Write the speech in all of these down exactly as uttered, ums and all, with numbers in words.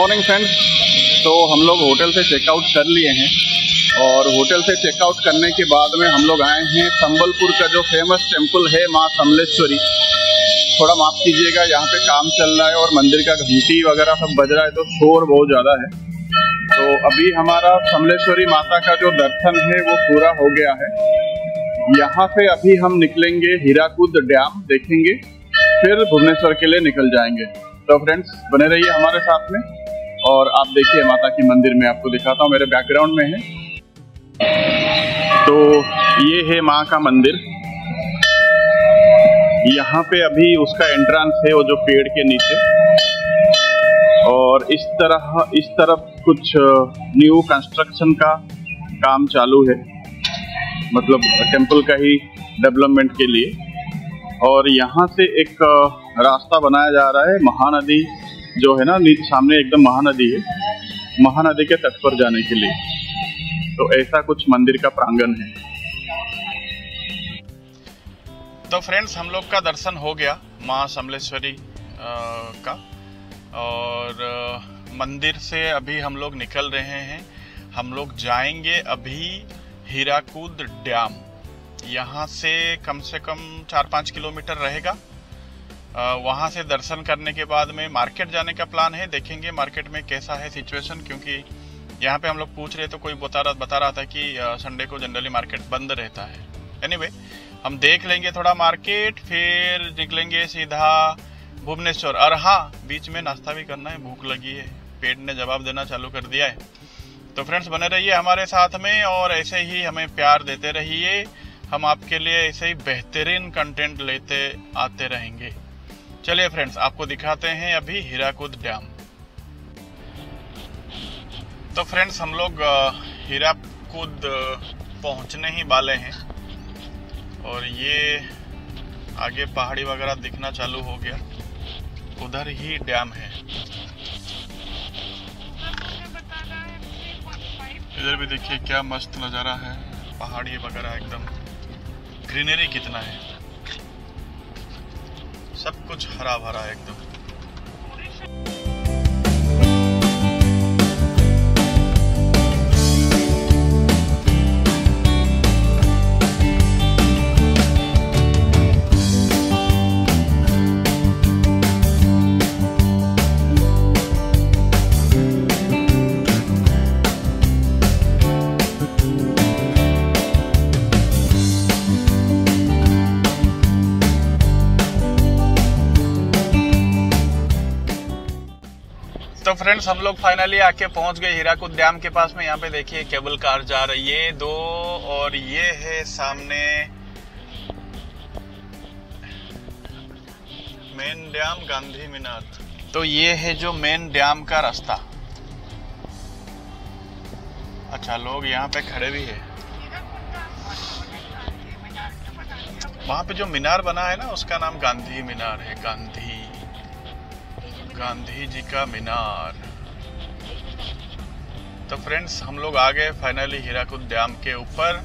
Morning friends. तो हम लोग होटल से चेकआउट कर लिए हैं और होटल से चेकआउट करने के बाद में हम लोग आए हैं संबलपुर का जो फेमस टेम्पल है माँ समलेश्वरी। थोड़ा माफ कीजिएगा, यहाँ पे काम चल रहा है और मंदिर का घंटी वगैरह सब बज रहा है तो शोर बहुत ज़्यादा है। तो अभी हमारा समलेश्वरी माता का जो दर्शन है वो पूरा हो गया है। यहाँ से अभी हम निकलेंगे हीराकुद डैम देखेंगे, फिर भुवनेश्वर के लिए निकल जाएंगे। तो फ्रेंड्स बने रहिए हमारे साथ में और आप देखिए माता की मंदिर में आपको दिखाता हूँ, मेरे बैकग्राउंड में है। तो ये है माँ का मंदिर। यहाँ पे अभी उसका एंट्रेंस है वो जो पेड़ के नीचे, और इस तरह इस तरफ कुछ न्यू कंस्ट्रक्शन का काम चालू है, मतलब टेम्पल का ही डेवलपमेंट के लिए। और यहाँ से एक रास्ता बनाया जा रहा है महानदी जो है ना, सामने एकदम महानदी है, महानदी के तट पर जाने के लिए। तो ऐसा कुछ मंदिर का प्रांगण है। तो फ्रेंड्स हम लोग का दर्शन हो गया माँ समलेश्वरी का, और आ, मंदिर से अभी हम लोग निकल रहे हैं। हम लोग जाएंगे अभी हीराकुद डैम। यहाँ से कम से कम चार पाँच किलोमीटर रहेगा। वहाँ से दर्शन करने के बाद में मार्केट जाने का प्लान है। देखेंगे मार्केट में कैसा है सिचुएशन, क्योंकि यहाँ पे हम लोग पूछ रहे तो कोई बता रहा बता रहा था कि संडे को जनरली मार्केट बंद रहता है। एनीवे हम देख लेंगे थोड़ा मार्केट, फिर निकलेंगे सीधा भुवनेश्वर। और हाँ, बीच में नाश्ता भी करना है, भूख लगी है, पेट ने जवाब देना चालू कर दिया है। तो फ्रेंड्स बने रहिए हमारे साथ में और ऐसे ही हमें प्यार देते रहिए। हम आपके लिए ऐसे ही बेहतरीन कंटेंट लेते आते रहेंगे। चलिए फ्रेंड्स आपको दिखाते हैं अभी हीराकुद डैम। तो फ्रेंड्स हम लोग हीराकुद पहुंचने ही वाले हैं और ये आगे पहाड़ी वगैरह दिखना चालू हो गया, उधर ही डैम है। इधर भी देखिए क्या मस्त नज़ारा है, पहाड़ी वगैरह एकदम, ग्रीनरी कितना है, सब कुछ हरा भरा है एकदम। तो फ्रेंड्स हम लोग फाइनली आके पहुंच गए हीराकुद डैम के पास में। यहाँ पे देखिए केबल कार जा रही है दो, और ये है सामने मेन डैम गांधी मीनार। तो ये है जो मेन डैम का रास्ता। अच्छा लोग यहाँ पे खड़े भी है। वहां पे जो मीनार बना है ना उसका नाम गांधी मीनार है, गांधी गांधी जी का मीनार। तो फ्रेंड्स हम लोग आ गए फाइनली हीराकुद डैम के ऊपर।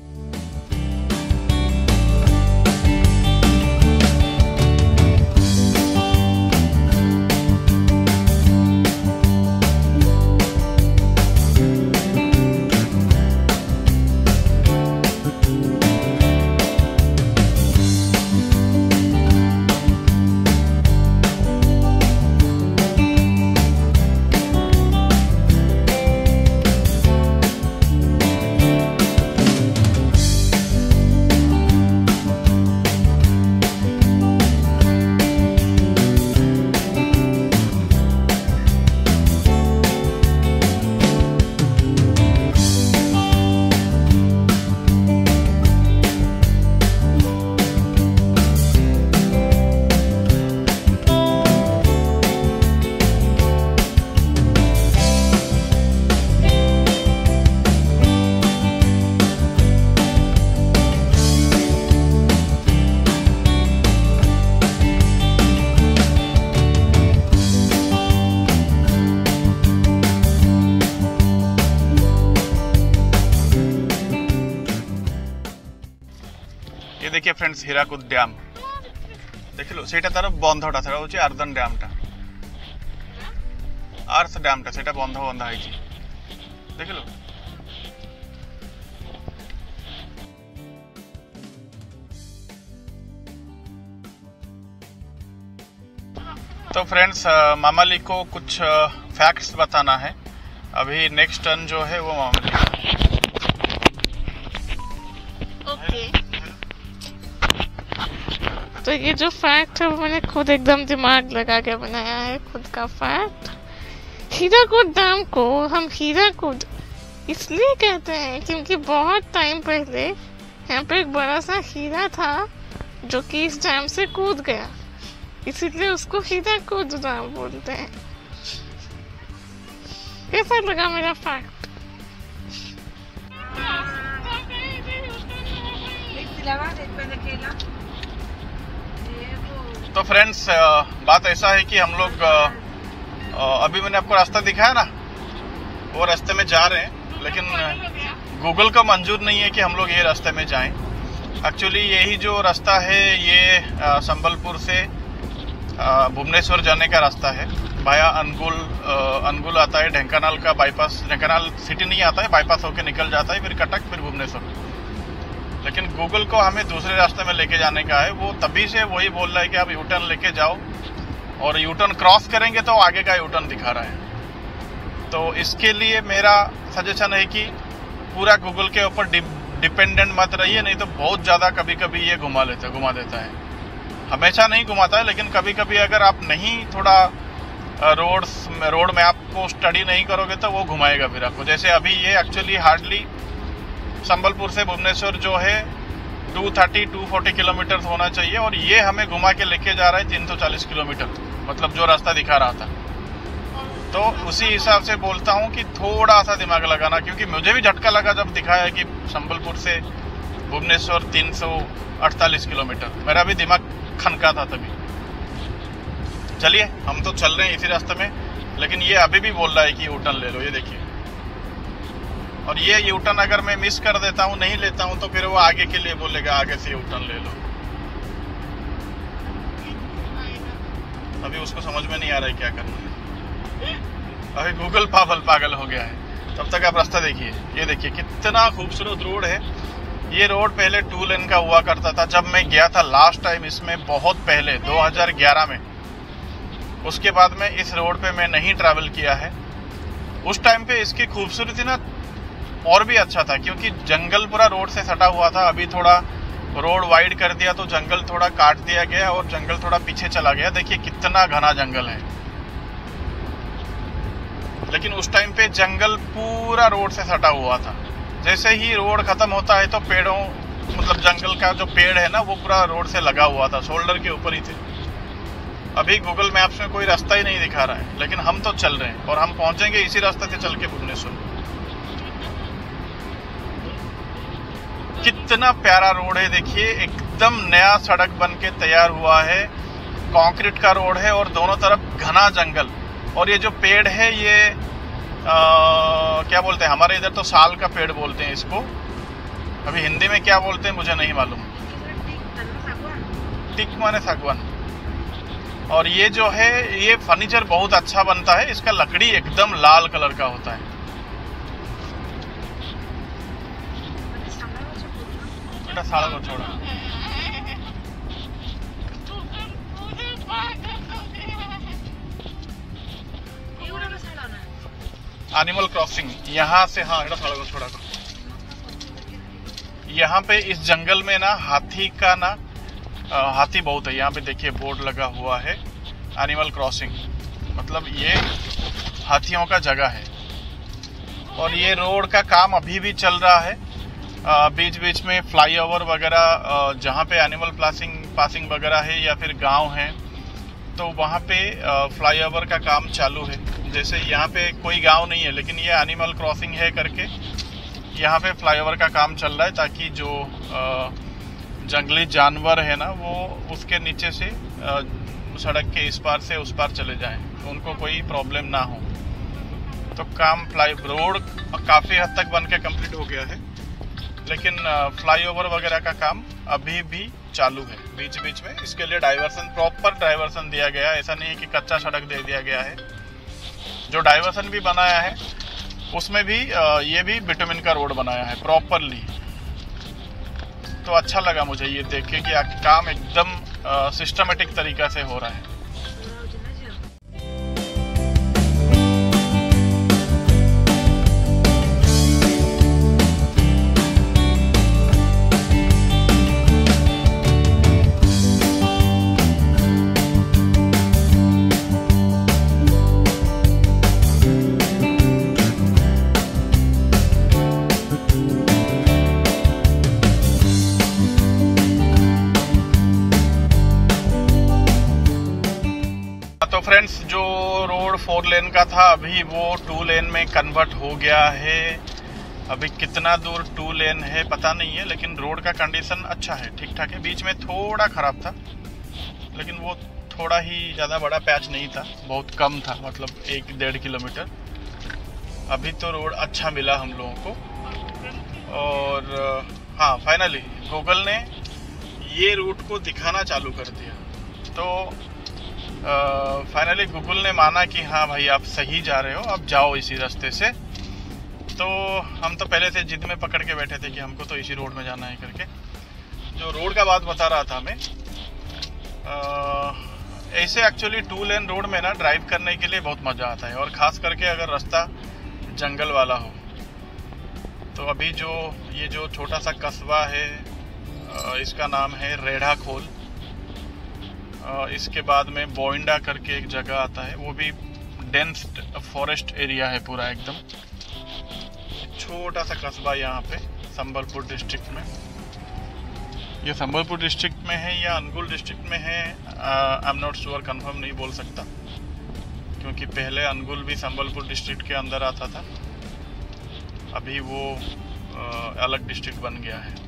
ये देखिए फ्रेंड्स हीराकुद डैम देखिलो सेटा तार बंधटा सेटा होची आर्दन डैमटा आर्थ डैमटा सेटा बंध बंधा है देख लो। तो फ्रेंड्स मामाली को कुछ फैक्ट्स बताना है। अभी नेक्स्ट टर्न जो है वो मामाली का। ओके तो ये जो फैक्ट है वो मैंने खुद एकदम दिमाग लगा के बनाया है, खुद का फैक्ट। हीराकुद डैम को हम हीराकुद इसलिए कहते हैं क्योंकि बहुत टाइम पहले यहाँ पे एक बड़ा सा हीरा था जो कि इस डैम से कूद गया, इसीलिए उसको हीराकुद डैम बोलते हैं। कैसा लगा मेरा फैक्ट? तो फ्रेंड्स बात ऐसा है कि हम लोग अभी मैंने आपको रास्ता दिखाया ना, वो रास्ते में जा रहे हैं, लेकिन गूगल का मंजूर नहीं है कि हम लोग ये रास्ते में जाएं। एक्चुअली यही जो रास्ता है ये संबलपुर से भुवनेश्वर जाने का रास्ता है। भाया अनुगुल अनुगुल आता है, ढेंकानाल का बाईपास, ढेंकानाल सिटी नहीं आता है, बाईपास होके निकल जाता है, फिर कटक, फिर भुवनेश्वर। लेकिन गूगल को हमें दूसरे रास्ते में लेके जाने का है। वो तभी से वही बोल रहा है कि आप यू टर्न लेके जाओ, और यू टर्न क्रॉस करेंगे तो आगे का यू टर्न दिखा रहा है। तो इसके लिए मेरा सजेशन है कि पूरा गूगल के ऊपर डिपेंडेंट मत रहिए, नहीं तो बहुत ज़्यादा कभी कभी ये घुमा लेता घुमा देता है। हमेशा नहीं घुमाता है, लेकिन कभी कभी अगर आप नहीं थोड़ा रोड रोड मैप को स्टडी नहीं करोगे तो वो घुमाएगा फिर आपको। जैसे अभी ये एक्चुअली हार्डली संबलपुर से भुवनेश्वर जो है दो सौ तीस दो सौ चालीस किलोमीटर होना चाहिए, और ये हमें घुमा के लेके जा रहा है तीन सौ चालीस किलोमीटर, मतलब जो रास्ता दिखा रहा था। तो उसी हिसाब से बोलता हूँ कि थोड़ा सा दिमाग लगाना, क्योंकि मुझे भी झटका लगा जब दिखाया कि संबलपुर से भुवनेश्वर तीन सौ अड़तालीस किलोमीटर, मेरा भी दिमाग खनका था तभी। चलिए हम तो चल रहे हैं इसी रास्ते में, लेकिन ये अभी भी बोल रहा है कि यू टर्न ले लो, ये देखिए। और ये यू टर्न अगर मैं मिस कर देता हूँ, नहीं लेता हूँ, तो फिर वो आगे के लिए बोलेगा आगे से यू टर्न ले लो। अभी उसको समझ में नहीं आ रहा है क्या करना है, अभी गूगल पागल पागल हो गया है। तब तक आप रास्ता देखिए, ये देखिए कितना खूबसूरत रोड है। ये रोड पहले टू लेन का हुआ करता था। जब मैं गया था लास्ट टाइम इसमें, बहुत पहले दो हज़ार ग्यारह में, उसके बाद में इस रोड पे मैं नहीं ट्रैवल किया है। उस टाइम पे इसकी खूबसूरती ना और भी अच्छा था, क्योंकि जंगल पूरा रोड से सटा हुआ था। अभी थोड़ा रोड वाइड कर दिया तो जंगल थोड़ा काट दिया गया और जंगल थोड़ा पीछे चला गया। देखिए कितना घना जंगल है, लेकिन उस टाइम पे जंगल पूरा रोड से सटा हुआ था। जैसे ही रोड खत्म होता है तो पेड़ों, मतलब जंगल का जो पेड़ है ना, वो पूरा रोड से लगा हुआ था, शोल्डर के ऊपर ही थे। अभी गूगल मैप्स में कोई रास्ता ही नहीं दिखा रहा है, लेकिन हम तो चल रहे हैं और हम पहुंचेंगे इसी रास्ते से चल के भुवनेश्वर। कितना प्यारा रोड है, देखिए एकदम नया सड़क बन के तैयार हुआ है, कंक्रीट का रोड है और दोनों तरफ घना जंगल। और ये जो पेड़ है ये आ, क्या बोलते हैं, हमारे इधर तो साल का पेड़ बोलते हैं इसको, अभी हिंदी में क्या बोलते हैं मुझे नहीं मालूम। टिक माने सागवान। और ये जो है ये फर्नीचर बहुत अच्छा बनता है, इसका लकड़ी एकदम लाल कलर का होता है। बेटा साला को छोड़ा। एनिमल क्रॉसिंग यहाँ से, हाँ बेटा साला को छोड़ा। यहाँ पे इस जंगल में ना हाथी का ना आ, हाथी बहुत है। यहाँ पे देखिए बोर्ड लगा हुआ है एनिमल क्रॉसिंग, मतलब ये हाथियों का जगह है। और ये रोड का काम अभी भी चल रहा है, बीच बीच में फ्लाईओवर वगैरह जहाँ पे एनिमल पासिंग पासिंग वगैरह है या फिर गांव है तो वहाँ पे फ्लाईओवर का काम चालू है। जैसे यहाँ पे कोई गांव नहीं है, लेकिन ये एनिमल क्रॉसिंग है करके यहाँ पे फ्लाईओवर का काम चल रहा है, ताकि जो आ, जंगली जानवर है ना वो उसके नीचे से आ, सड़क के इस पार से उस पार चले जाएं, तो उनको कोई प्रॉब्लम ना हो। तो काम फ्लाई रोड काफ़ी हद तक बन के कम्प्लीट हो गया है, लेकिन फ्लाईओवर वगैरह का काम अभी भी चालू है बीच बीच में। इसके लिए डाइवर्सन, प्रॉपर डाइवर्सन दिया गया है, ऐसा नहीं है कि कच्चा सड़क दे दिया गया है। जो डाइवर्सन भी बनाया है उसमें भी ये भी बिटुमिन का रोड बनाया है प्रॉपरली। तो अच्छा लगा मुझे ये देख के कि काम एकदम सिस्टमेटिक तरीका से हो रहा है। तो फ्रेंड्स, जो रोड फोर लेन का था अभी वो टू लेन में कन्वर्ट हो गया है। अभी कितना दूर टू लेन है पता नहीं है, लेकिन रोड का कंडीशन अच्छा है, ठीक ठाक है। बीच में थोड़ा खराब था, लेकिन वो थोड़ा ही ज़्यादा बड़ा पैच नहीं था, बहुत कम था, मतलब एक डेढ़ किलोमीटर। अभी तो रोड अच्छा मिला हम लोगों को। और हाँ, फाइनली गूगल ने ये रूट को दिखाना चालू कर दिया। तो फाइनली uh, गूगल ने माना कि हाँ भाई आप सही जा रहे हो, आप जाओ इसी रास्ते से। तो हम तो पहले से जिद में पकड़ के बैठे थे कि हमको तो इसी रोड में जाना है करके। जो रोड का बात बता रहा था मैं, uh, ऐसे एक्चुअली टू लेन रोड में ना ड्राइव करने के लिए बहुत मज़ा आता है, और ख़ास करके अगर रास्ता जंगल वाला हो। तो अभी जो ये जो छोटा सा कस्बा है, uh, इसका नाम है रेढ़ा खोल। इसके बाद में बोइंडा करके एक जगह आता है, वो भी डेंस फॉरेस्ट एरिया है पूरा एकदम। छोटा सा कस्बा यहाँ पे संबलपुर डिस्ट्रिक्ट में। ये संबलपुर डिस्ट्रिक्ट में है या अनुगुल डिस्ट्रिक्ट में है, I am not sure, confirm नहीं बोल सकता, क्योंकि पहले अनुगुल भी संबलपुर डिस्ट्रिक्ट के अंदर आता था, अभी वो आ, अलग डिस्ट्रिक्ट बन गया है।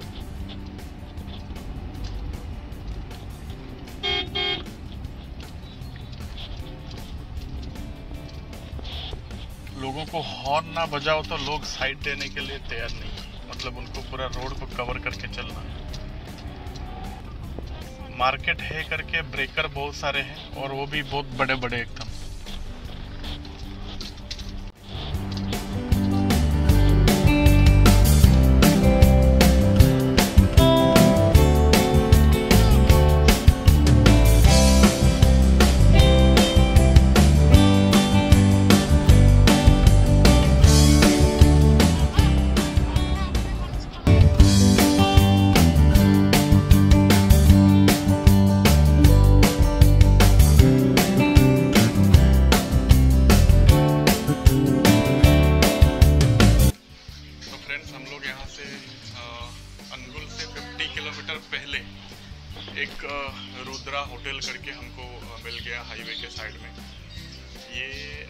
लोगों को हॉर्न ना बजाओ तो लोग साइड देने के लिए तैयार नहीं है, मतलब उनको पूरा रोड को कवर करके चलना है। मार्केट है करके ब्रेकर बहुत सारे हैं, और वो भी बहुत बड़े बड़े एकदम। पहले एक रुद्रा होटल करके हमको मिल गया हाईवे के साइड में। ये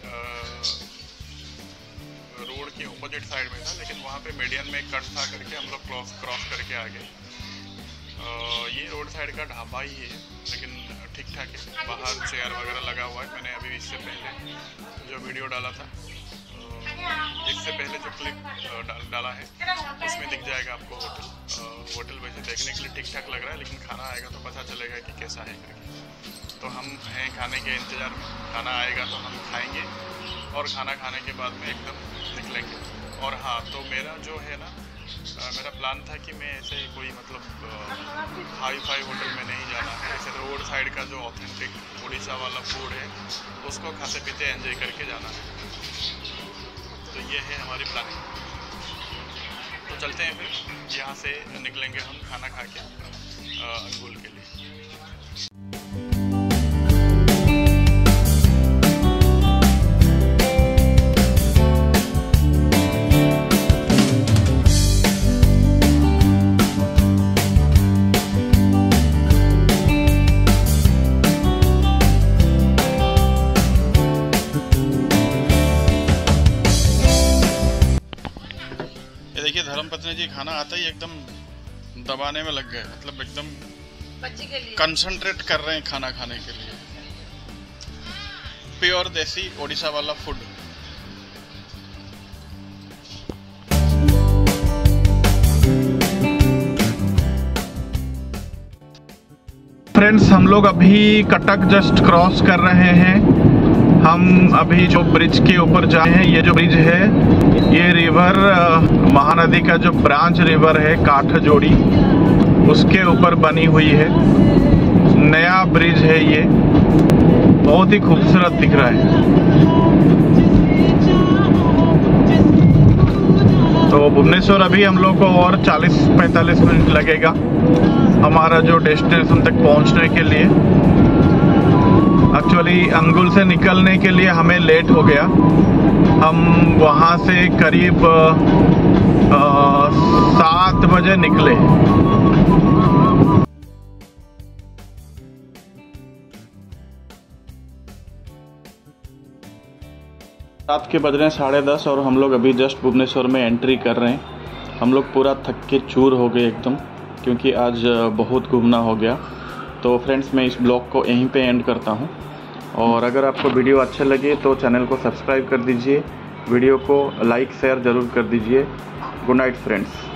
रोड के ऑपोजिट साइड में था, लेकिन वहाँ पे मीडियन में कट था करके हम लोग क्रॉस क्रॉस करके आ गए। ये रोड साइड का ढाबा ही है, लेकिन ठीक ठाक है, बाहर चेयर वगैरह लगा हुआ है। मैंने अभी इससे पहले जो वीडियो डाला था, इससे पहले जो क्लिप डाल, डाला है उसमें दिख जाएगा आपको होटल। होटल वैसे देखने के लिए ठीक ठाक लग रहा है, लेकिन खाना आएगा तो पता चलेगा कि कैसा है करके। तो हम हैं खाने के इंतज़ार में, खाना आएगा तो हम खाएंगे, और खाना खाने के बाद में एकदम निकलेंगे। और हाँ, तो मेरा जो है ना, मेरा प्लान था कि मैं ऐसे कोई मतलब हाई फाई होटल में नहीं जाना है, ऐसे रोड साइड का जो ऑथेंटिक उड़ीसा वाला फूड है उसको खाते पीते एंजॉय करके जाना है। तो ये है हमारी प्लानिंग। तो चलते हैं, फिर यहाँ से निकलेंगे हम खाना खा के अनुगुल के लिए। देखिए धर्मपत्नी जी खाना आता ही एकदम दबाने में लग गए, मतलब एकदम कंसंट्रेट कर रहे हैं खाना खाने के लिए। प्योर देसी ओडिशा वाला फूड। फ्रेंड्स, हम लोग अभी कटक जस्ट क्रॉस कर रहे हैं। हम अभी जो ब्रिज के ऊपर जाए हैं, ये जो ब्रिज है ये रिवर महानदी का जो ब्रांच रिवर है काठजोड़ी, उसके ऊपर बनी हुई है। नया ब्रिज है ये, बहुत ही खूबसूरत दिख रहा है। तो भुवनेश्वर अभी हम लोग को और चालीस पैंतालीस मिनट लगेगा हमारा जो डेस्टिनेशन तक पहुंचने के लिए। एक्चुअली अंगुल से निकलने के लिए हमें लेट हो गया। हम वहाँ से करीब सात बजे निकले। रात के बज रहे हैं साढ़े दस और हम लोग अभी जस्ट भुवनेश्वर में एंट्री कर रहे हैं। हम लोग पूरा थक के चूर हो गए एकदम, क्योंकि आज बहुत घूमना हो गया। तो फ्रेंड्स, मैं इस ब्लॉग को यहीं पे एंड करता हूँ। और अगर आपको वीडियो अच्छा लगे तो चैनल को सब्सक्राइब कर दीजिए, वीडियो को लाइक शेयर ज़रूर कर दीजिए। Good night friends.